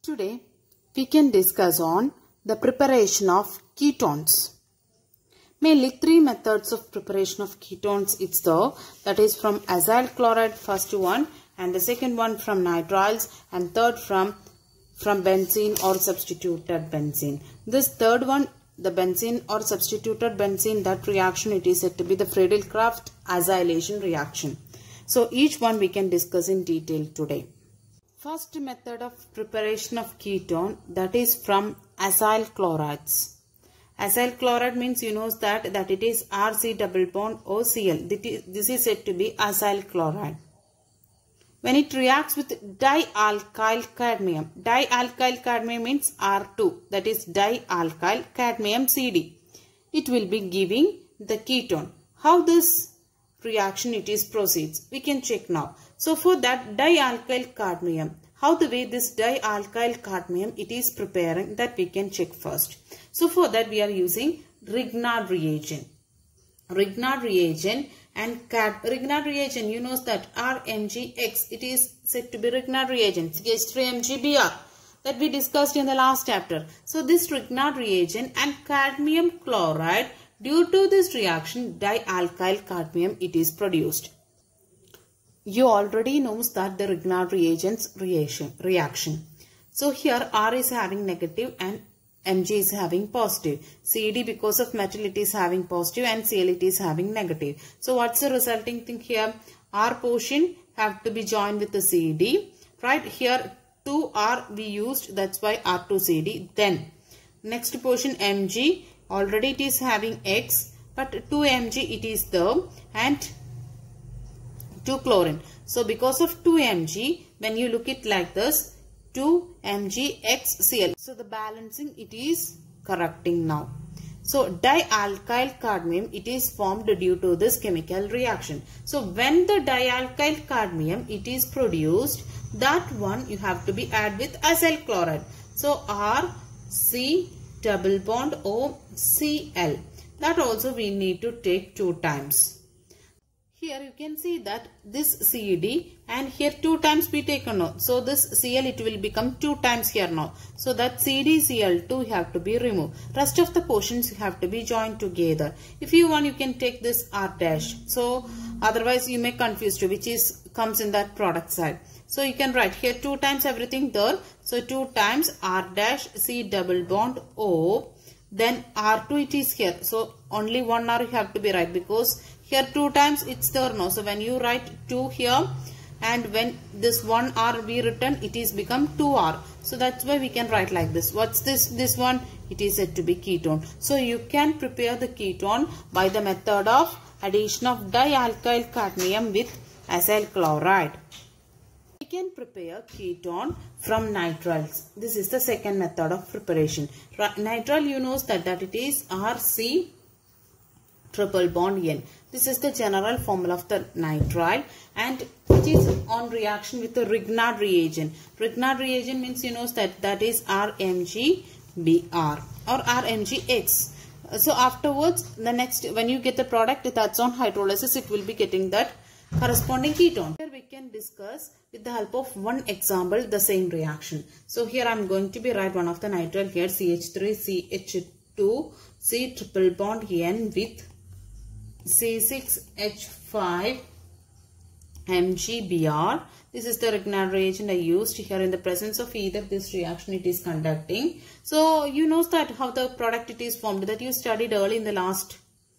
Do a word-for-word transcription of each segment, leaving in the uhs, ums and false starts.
Today we can discuss on the preparation of ketones. Mainly three methods of preparation of ketones it's there, that is from acyl chloride first one, and the second one from nitriles, and third from from benzene or substituted benzene. This third one, the benzene or substituted benzene, that reaction it is said to be the Friedel-Crafts acylation reaction. So each one we can discuss in detail today. First method of preparation of ketone, that is from acyl chlorides. Acyl chloride means you know that that it is R C double bond O C L. This is said to be acyl chloride. When it reacts with dialkyl cadmium, dialkyl cadmium means R two, that is dialkyl cadmium C D. It will be giving the ketone. How this reaction it is proceeds, we can check now. So for that dialkyl cadmium, how the way this dialkyl cadmium it is preparing, that we can check first. So for that we are using Grignard reagent. Grignard reagent and cad Grignard reagent, you know that R M G X, it is said to be Grignard reagent, C H three M G B R, that we discussed in the last chapter. So this Grignard reagent and cadmium chloride, due to this reaction dialkyl cadmium it is produced. You already knows that the Grignard reagents reaction reaction. So here R is having negative and M G is having positive. C D, because of metal, it is having positive, and C L it is having negative. So what's the resulting thing here? R portion have to be joined with the C D. Right here two R we used, that's why R two C D. Then next portion M G, already it is having X, but two M G it is there, and two chlorine. So because of two M G, when you look it like this, two M G X C L. So the balancing it is correcting now. So dialkyl cadmium it is formed due to this chemical reaction. So when the dialkyl cadmium it is produced, that one you have to be add with acyl chloride. So R C double bond O C L. That also we need to take two times. Here you can see that this C D and here two times we taken now. So this C L it will become two times here now. So that C D C L two have to be removed. Rest of the portions have to be joined together. If you want you can take this R dash. So otherwise you may confuse you which is comes in that product side. So you can write here two times everything there. So two times R dash C double bond O. Then R two it is here. So only one R you have to be right, because here two times it's there now. So when you write two here, and when this one R be written, it is become two R. So that's why we can write like this. What's this? This one, it is said to be ketone. So you can prepare the ketone by the method of addition of dialkyl cadmium with acyl chloride. We can prepare ketone from nitriles. This is the second method of preparation. Nitrile, you know that, that it is R C triple bond N. This is the general formula of the nitrile, and it is on reaction with the Grignard reagent. Grignard reagent means you know that that is R M G B R or R M G X. So afterwards, the next when you get the product, that's on hydrolysis, it will be getting that corresponding ketone. Here we can discuss with the help of one example the same reaction. So here I am going to be write one of the nitrile here, C H three C H two C triple bond N with C six H five M G B R. This is the Grignard reagent I used. Here in the presence of either this reaction it is conducting. So you know that how the product it is formed, that you studied early in the last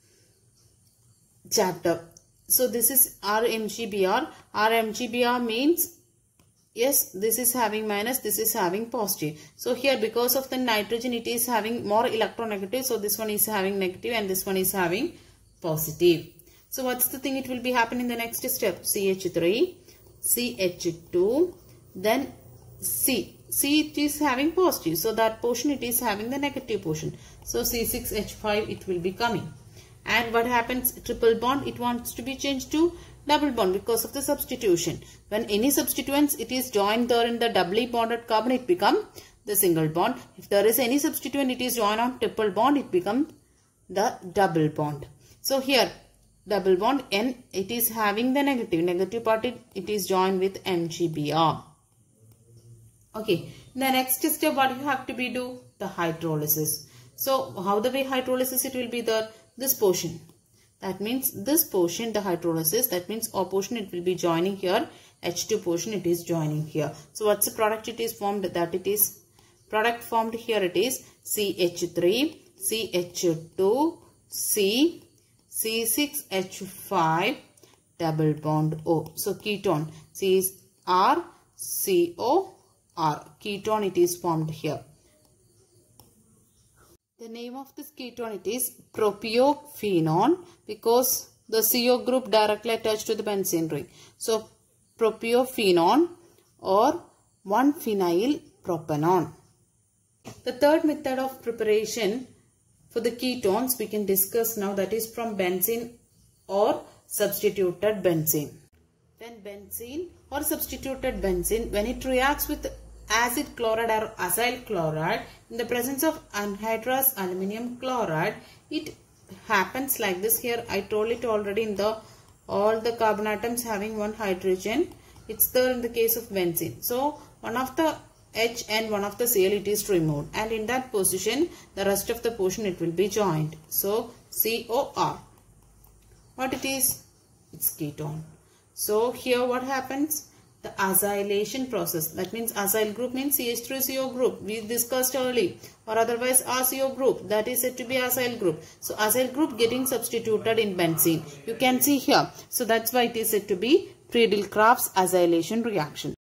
chapter. So this is R M G B R. R M G B R means yes, this is having minus, this is having positive. So here because of the nitrogen it is having more electronegative. So this one is having negative and this one is having positive. So what's the thing it will be happening in the next step? C H three, C H two, then C. C it is having positive. So that portion it is having the negative portion. So C six H five it will be coming. And what happens? Triple bond it wants to be changed to double bond because of the substitution. When any substituents it is joined there in the doubly bonded carbon, it become the single bond. If there is any substituent it is joined on triple bond, it becomes the double bond. So here double bond N, it is having the negative. Negative part, it, it is joined with M G B R. Okay, in the next step what you have to be do? The hydrolysis. So how the way hydrolysis it will be there? This portion. That means this portion the hydrolysis, that means O portion it will be joining here, H two portion it is joining here. So what's the product it is formed? That it is product formed here it is C H three, C H two, C, C six H five, double bond O. So ketone, C is R, C O, R. Ketone it is formed here. The name of this ketone it is propiophenone because the C O group directly attached to the benzene ring. So propiophenone or one phenyl propanone. The third method of preparation for the ketones we can discuss now, that is from benzene or substituted benzene. When benzene or substituted benzene, when it reacts with acid chloride or acyl chloride in the presence of anhydrous aluminum chloride, it happens like this. Here I told it already, in the all the carbon atoms having one hydrogen, it's there in the case of benzene. So one of the H and one of the Cl it is removed, and in that position the rest of the portion it will be joined. So C O R. What it is? It's ketone. So here what happens? The acylation process. That means acyl group means C H three C O group. We discussed earlier, or otherwise R C O group. That is said to be acyl group. So acyl group getting substituted in benzene. You can see here. So that's why it is said to be Friedel-Crafts acylation reaction.